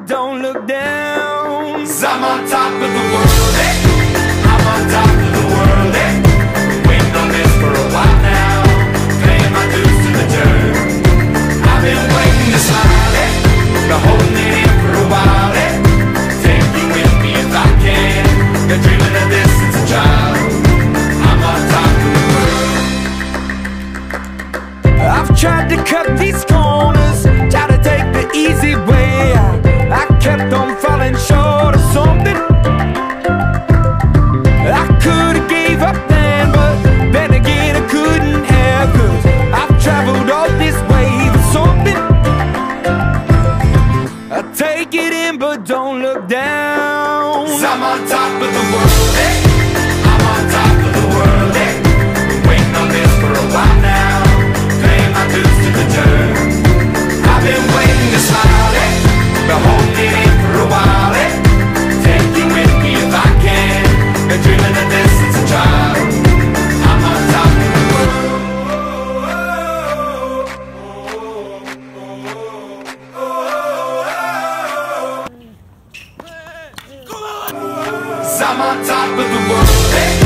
but don't look down. 'Cause I'm on top of the world, eh? I'm on top of the world, eh? Waiting on this for a while now, paying my dues to the dirt. I've been waiting to smile, eh? Been holding it in for a while, eh? Take you with me if I can. Been dreaming of this since a child. I'm on top of the world. I've tried to cut these corners, try to take the easy way out. I kept on falling short of something. I could've gave up then, but then again I couldn't have, 'cause I've traveled all this way for something. I take it in but don't look down. 'Cause I'm on top of the world, eh? I'm on top of the world, eh? Waiting on this for a while now, paying my dues to the dirt. I've been waiting to smile, eh? Been holding it in for a while, eh? Take you with me if I can. Been dreaming of this since a child. I'm on top of the world. 'Cause I'm on top of the world, eh?